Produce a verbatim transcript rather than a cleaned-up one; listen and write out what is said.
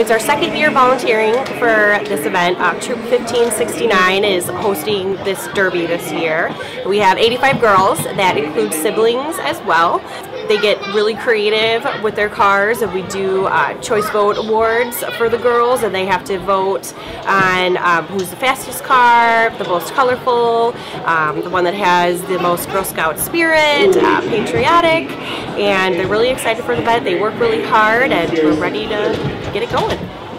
it's our second year volunteering for this event. Uh, Troop fifteen sixty-nine is hosting this derby this year. We have eighty-five girls, that includes siblings as well. They get really creative with their cars, and we do uh, choice vote awards for the girls, and they have to vote on um, who's the fastest car, the most colorful, um, the one that has the most Girl Scout spirit, uh, patriotic, and they're really excited for the event. They work really hard, and we're ready to get it going.